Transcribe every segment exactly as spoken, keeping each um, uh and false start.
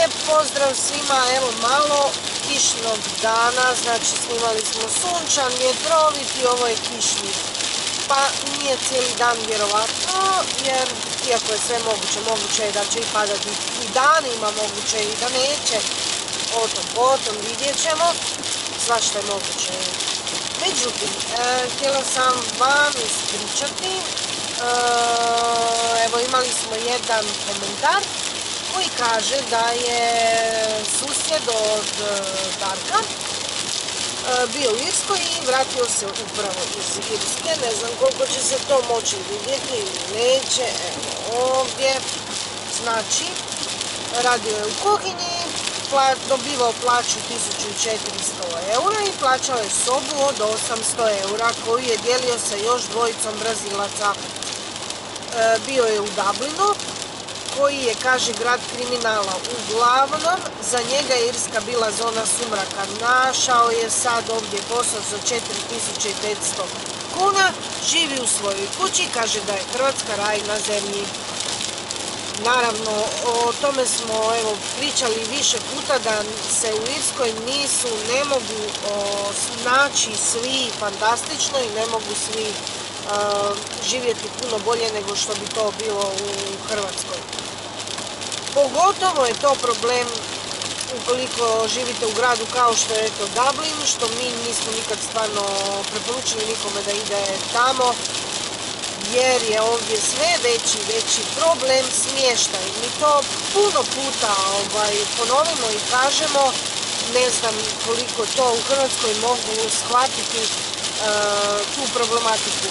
Lijep pozdrav svima, evo malo kišnog dana, znači snimali smo sunčan, vjetrovit i ovo je kišni. Pa nije cijeli dan vjerovatno, jer iako je sve moguće, moguće je da će i padati i danima, moguće i da neće. O tom potom vidjet ćemo, svašta je moguće. Međutim, e, htjela sam vam ispričati, e, evo imali smo jedan komentar koji kaže da je susjed od Darka bio u Irskoj i vratio se upravo iz Irske. Ne znam koliko će se to moći vidjeti ili neće. Evo ovdje. Znači, radio je u kuhinji, dobivao plaću tisuću četiristo eura i plaćao je sobu od osamsto eura koju je dijelio sa još dvojicom Brazilaca. Bio je u Dublinu, koji je, kaže, grad kriminala. Uglavnom, za njega je Irska bila zona sumraka. Našao je sad ovdje posao za četiri tisuće petsto kuna, živi u svojoj kući, kaže da je Hrvatska raj na zemlji. Naravno, o tome smo evo, pričali više puta da se u Irskoj nisu, ne mogu o, naći svi fantastično i ne mogu svi o, živjeti puno bolje nego što bi to bilo u Hrvatskoj. Pogotovo je to problem ukoliko živite u gradu kao što je to Dublin, što mi nismo nikad stvarno preporučili nikome da ide tamo, jer je ovdje sve veći veći problem smještaj. Mi to puno puta ovaj, ponovimo i kažemo, ne znam koliko to u Hrvatskoj mogu shvatiti uh, tu problematiku.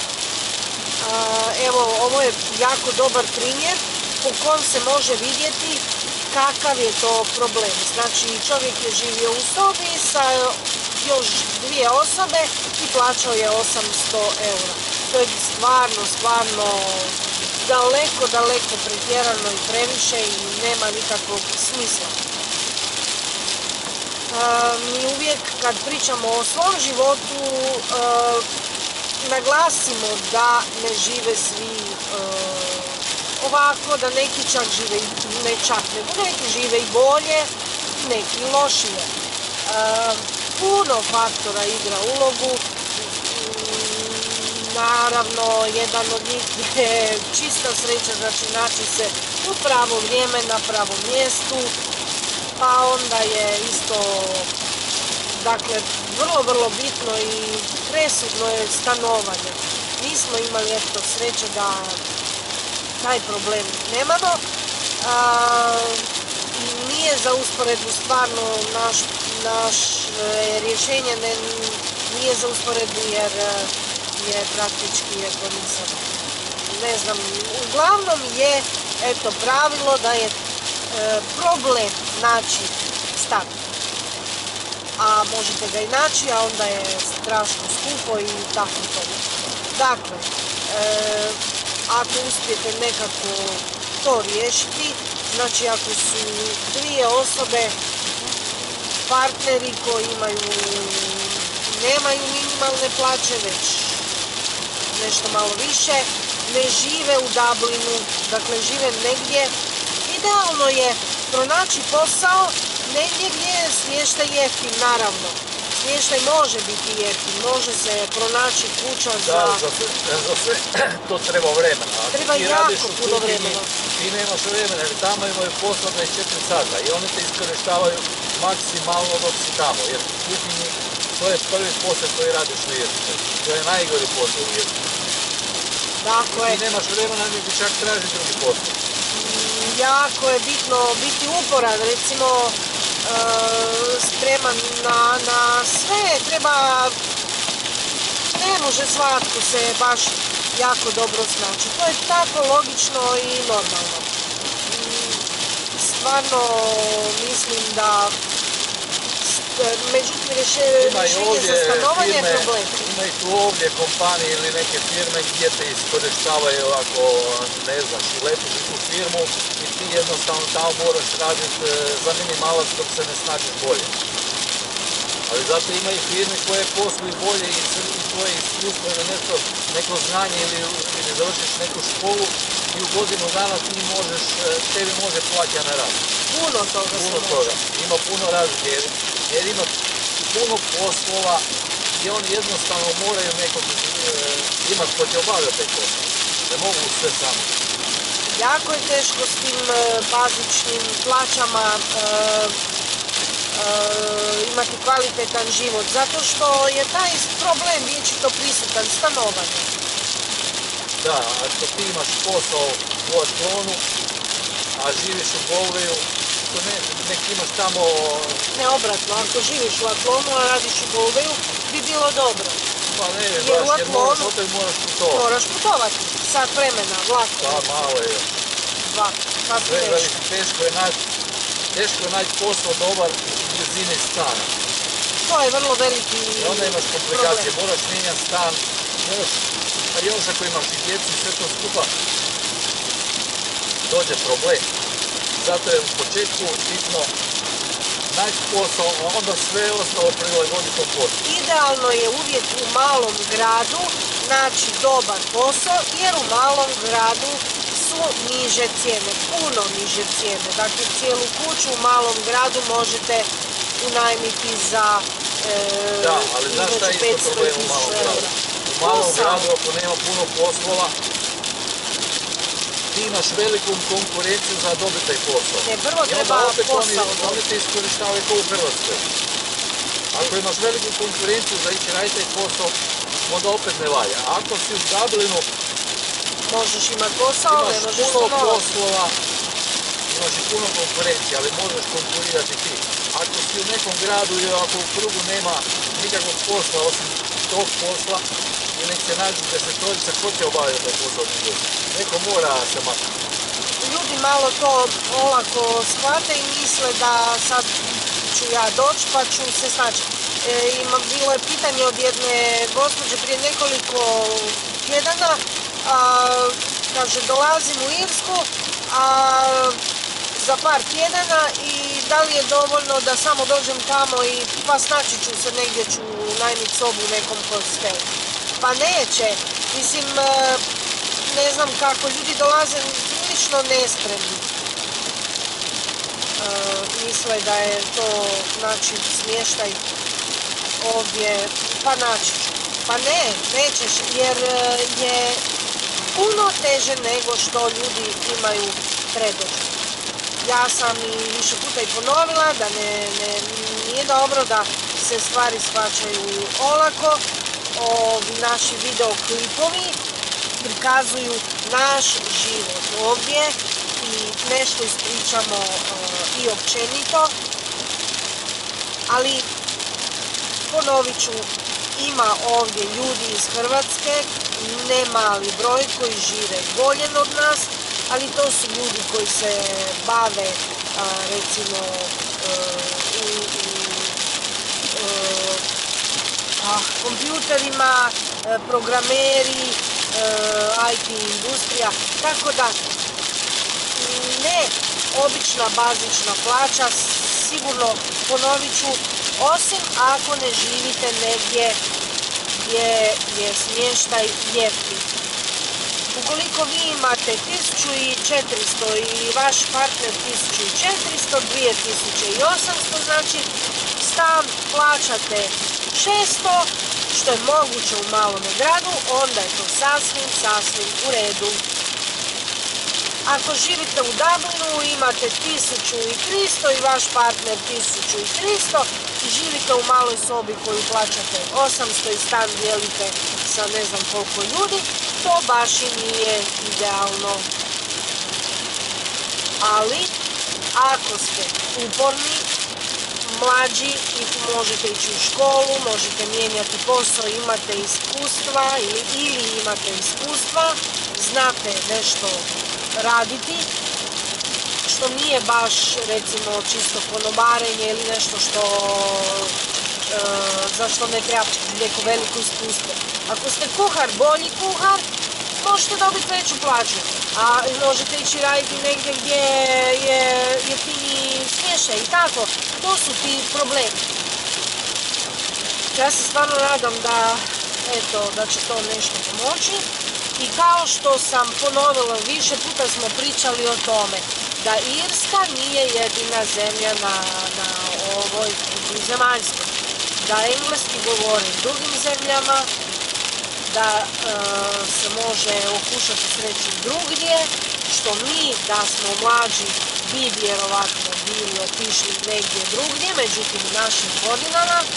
Uh, evo, ovo je jako dobar primjer u kojem se može vidjeti kakav je to problem. Znači, čovjek je živio u sobi sa još dvije osobe i plaćao je osamsto eura. To je stvarno, stvarno daleko, daleko pretjerano i previše i nema nikakvog smisla. E, mi uvijek kad pričamo o svom životu e, naglasimo da ne žive svi e, ovako, da neki čak žive i ne čak, nego neki žive i bolje, neki lošije. E, puno faktora igra ulogu. Naravno, jedan od njih je čista sreća, znači naći se u pravo vrijeme, na pravom mjestu, pa onda je isto, dakle, vrlo, vrlo bitno i presudno je stanovanje. Mi smo imali eto sreće da taj problem nemamo. A, nije za usporedbu stvarno naš, naš e, rješenje, ne, nije za usporedbu jer je praktički, eto nisam, ne znam, uglavnom je, eto, pravilo da je e, problem naći stan. A možete ga i naći, a onda je strašno skupo i tako to. Dakle, e, ako uspijete nekako to riješiti, znači ako su dvije osobe, partneri koji imaju, nemaju minimalne plaće, već nešto malo više, ne žive u Dublinu, dakle žive negdje. Idealno je pronaći posao negdje gdje je smještaj jeftin, naravno. Smještaj može biti jeftin, može se pronaći kuća za... Da, za sve, za sve to treba vremena. Treba jako puno vremena. Ti nemaš vremena, jer tamo imaju posao dvadeset četiri sata i oni te iskorištavaju maksimalno dok si tamo, jer u kuhinji to je prvi posao koji radiš u Irskoj. To je najgori posao u Irskoj. Dakle, ti nemaš vremena niti čak traži drugi posao. Jako je bitno biti uporan, recimo e, spreman na, na sve, treba, ne može svatko se baš jako dobro snaći. To je tako logično i normalno. Stvarno mislim da međutim rješenje za stanovanje je problem. Ima i tu ovdje kompanije ili neke firme gdje te iskorištavaju ako ne znaš i letiš u tu firmu i ti jednostavno tamo moraš raditi za minimalac dok se ne snađeš bolje. Ali zato ima i firme koje posluju bolje i tvoje iskustvo ili neko, neko znanje ili, ili završiš neku školu i u godinu dana ti možeš, tebi može plaća na rad. Puno toga se Puno može. toga. Ima puno razlike, jer, jer ima puno poslova gdje oni jednostavno moraju nekog e, imati ko će obavljati taj posao. Ne mogu sve sami. Jako je teško s tim e, bazičnim plaćama e, e, imati kvalitetan život, zato što je taj problem vječito prisutan, stanovanje. Da, ako ti imaš posao u Atlonu, a živiš u Bolveju, to ne, nek imaš tamo... Ne obratno, ako živiš u Atlonu, a radiš u Bolveju, bi bilo dobro. Pa ne, Jer baš, u jer moraš, Atlonu opet moraš putovati. moraš putovati, sat vremena, vlakom, Pa malo je. dva, kako Sve nešto. veliki, teško je naći, teško je naći posao dobar u blizini stana. To je vrlo veliki I onda imaš komplikacije, problem. moraš mijenjati stan, još, a još ako imaš i djecu i sve to skupa, dođe problem. Zato je u početku bitno naći posao, a onda sve ostalo prilagoditi tom poslu. Idealno je uvijek u malom gradu naći dobar posao, jer u malom gradu su niže cijene, puno niže cijene. Dakle, cijelu kuću u malom gradu možete unajmiti za e, Da, ali znaš šta je isto petsto problem u tisuća malom gradu? eura. U malom Posao. gradu ako nema puno poslova, ti imaš veliku konkurenciju za dobiti taj posao. Ne, prvo I onda treba opet oni, posao oni dobiti. te iskorištavaju kao u Hrvatskoj. Ako imaš veliku konkurenciju za ići raditi taj posao, onda opet ne valja. Ako si u Dublinu, Možeš imati posao, ne imaš možeš puno stanovati. poslova, imaš i puno konkurencije, ali možeš konkurirati ti. Ako si u nekom gradu i ako u krugu nema nikakvog posla osim tog posla, i nek se nađu desetorica, ko će obavljati taj posao njegov? Neko mora se maknuti. Ljudi malo to olako shvate i misle da sad ću ja doći pa ću se snaći. E, ima, bilo je pitanje od jedne gospođe prije nekoliko tjedana, a, kaže dolazim u Irsku a, za par tjedana i da li je dovoljno da samo dođem tamo i pa snaći ću se, negdje ću najmiti sobu u nekom hostelu. Pa neće, mislim, e, ne znam kako, ljudi dolaze prilično nespremni. E, misle da je to, znači, smještaj ovdje, pa naći ću. Pa ne, nećeš, jer e, je puno teže nego što ljudi imaju predodžbu. Ja sam i više puta i ponovila da ne, ne, nije dobro da se stvari shvaćaju olako. Ovi naši videoklipovi prikazuju naš život ovdje i nešto ispričamo uh, i općenito, ali ponovit ću, ima ovdje ljudi iz Hrvatske, ne mali broj, koji žive bolje od nas, ali to su ljudi koji se bave uh, recimo uh, u, u uh, Ah, kompjuterima, programeri, I T industrija, tako da ne obična bazična plaća, sigurno ponovit ću, osim ako ne živite negdje gdje je smještaj jeftin. Ukoliko vi imate tisuću četiristo i vaš partner tisuću četiristo, dvije tisuće osamsto, znači stan plaćate šesto, što je moguće u malom gradu, onda je to sasvim, sasvim u redu. Ako živite u Dublinu, imate tisuću tristo i vaš partner tisuću tristo i živite u maloj sobi koju plaćate osamsto i stan dijelite sa ne znam koliko ljudi, to baš i nije idealno. Ali, ako ste uporni, mlađi i možete ići u školu, možete mijenjati posao, imate iskustva ili, ili imate iskustva, znate nešto raditi, što nije baš recimo čisto konobarenje ili nešto što, e, za što ne treba neko veliko iskustvo. Ako ste kuhar, bolji kuhar, možete dobiti veću plaću, a možete ići raditi negdje gdje je jeftiniji smještaj i tako. To su ti problemi. Ja se stvarno nadam da, eto, da će to nešto pomoći I kao što sam ponovila, više puta smo pričali o tome da Irska nije jedina zemlja na, na ovoj kugli zemaljskoj. Da engleski govore u drugim zemljama, da e, se može okušati sreći drugdje, što mi da smo mlađi bi vjerovatno bili otišli negdje drugdje, međutim u našim godinama e,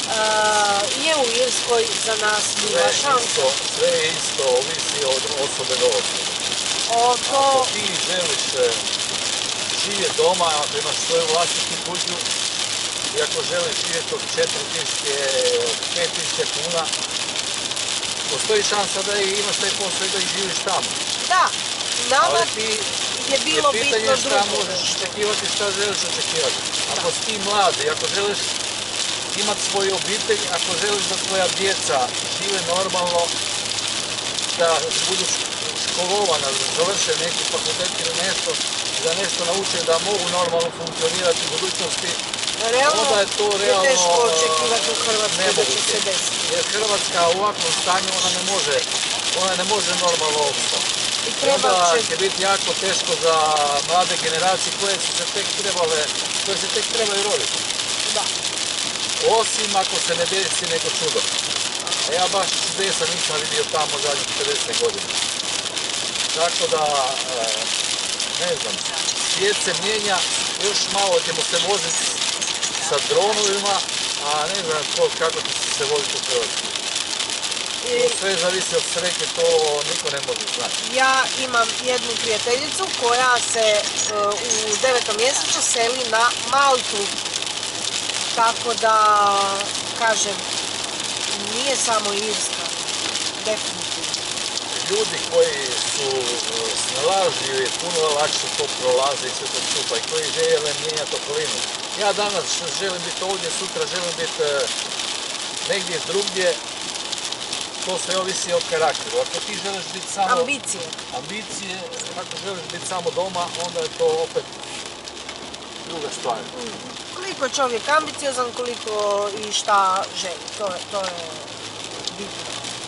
je u Irskoj za nas bila šansa. Sve je isto, ovisi od osobe do osobe. O to... Ako ti želiš živjeti doma, ako imaš svoju vlastitu kuću i ako želiš živjeti od četiri tisuće, pet tisuća kuna, postoji šansa da imaš taj posao i da i živiš tamo. Da, nama ti, je bilo je bitno pitanje šta drugo. možeš očekivati, šta želiš očekivati. Ako si ti mladi, ako želiš imati svoju obitelj, ako želiš da tvoja djeca žive normalno, da budu školovana, da završe neki fakultet ili nešto, da nešto nauče da mogu normalno funkcionirati u budućnosti, Realno onda je to realno je teško očekivati u Hrvatskoj da će se desiti. Jer Hrvatska u ovakvom stanju ona ne može, ona ne može normalno opstati. I treba Onda će... će biti jako teško za mlade generacije koje su se tek trebale, koje se tek trebaju roditi. Da. Osim ako se ne desi neko čudo. A ja baš čudesa nisam vidio tamo zadnjih pedeset godina. Tako da, ne znam, svijet se mijenja, još malo ćemo se voziti sa dronovima, a ne znam ko, kako će se voziti u Hrvatskoj. I... Sve zavisi od sreće, to niko ne može znati. Ja imam jednu prijateljicu koja se uh, u devetom mjesecu seli na Maltu. Tako da, kažem, nije samo Irska, definitivno. Ljudi koji su snalažljivi, puno lakše to prolaze i sve to skupa i koji žele mijenjati okolinu. Ja danas želim biti ovdje, sutra želim biti negdje drugdje. To sve ovisi od karakteru. Ako ti želiš biti samo... Ambicije. Ambicije, ako želiš biti samo doma, onda je to opet druga stvar. Mm. Koliko je čovjek ambiciozan, koliko i šta želi. To je, to je bitno.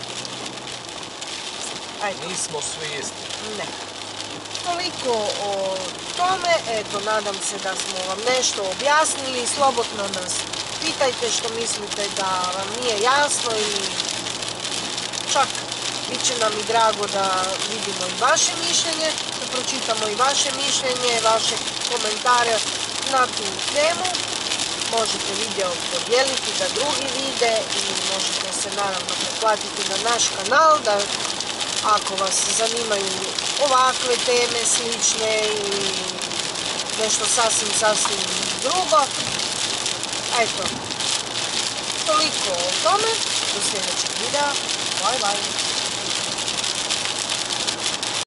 Ajde. Nismo svi isti. Ne. Toliko o tome. Eto, nadam se da smo vam nešto objasnili. Slobodno nas pitajte što mislite da vam nije jasno ili čak bit će nam i drago da vidimo i vaše mišljenje, da pročitamo i vaše mišljenje, vaše komentare na tu temu. Možete video podijeliti da drugi vide i možete se naravno pretplatiti na naš kanal, da ako vas zanimaju ovakve teme slične ili nešto sasvim, sasvim drugo. Eto, toliko o tome. Do sljedećeg videa. Bye bye.